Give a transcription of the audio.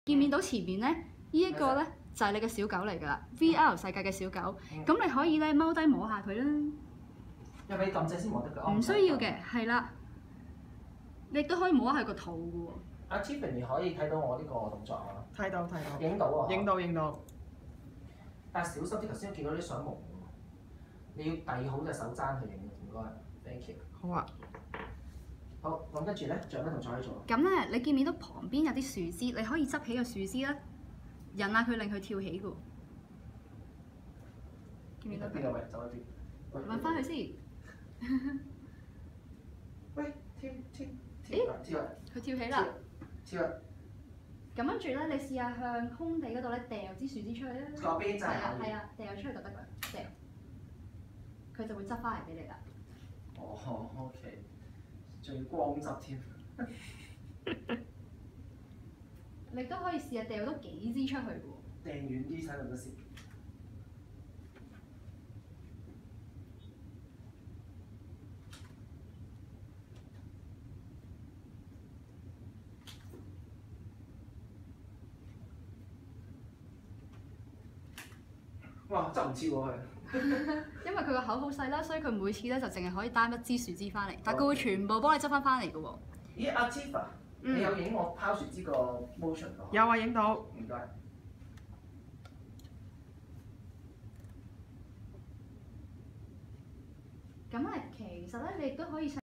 見面到前面咧，呢一個咧就係你嘅小狗嚟㗎啦，VR 世界嘅小狗。咁你可以咧踎低摸下佢啦。 要俾撳掣先摸得佢。 唔需要嘅，係啦。你亦都可以摸下佢個肚嘅喎。 阿 Tiffany 可以睇到我呢個動作啊？ 睇到睇到。 影到啊！ 影到。 但係小心啲，頭先我見到啲相蒙喎，你要遞好隻手踭去影，唔該，thank you。 好啊。 好，咁跟住咧，仲有咩動作可以做？ 咁咧，你見唔見到旁邊有啲樹枝？你可以執起個樹枝啦，引下佢令佢跳起嘅喎。見唔見到佢？ 邊個位？走一邊。 問翻佢先。 喂，跳！ 佢跳起啦！ 跳啊！ 咁跟住咧，你試下向空地嗰度咧掉支樹枝出去啦。 嗰邊就係係啊，掉出去就得㗎啦，掉。佢就會執翻嚟俾你啦。 哦，OK， 仲要光執添。 你都可以試下掉多幾支出去嘅喎。 掟遠啲睇到得先。哇！執唔切喎佢。 因為佢個口好細啦，所以佢每次咧就淨係可以擔一支樹枝翻嚟，但係佢會全部幫你執翻翻嚟嘅喎。 咦，阿 Tifa，你有影我拋樹枝個 motion 㗎？ 有啊，影到。 唔該。 咁其實咧，你亦都可以。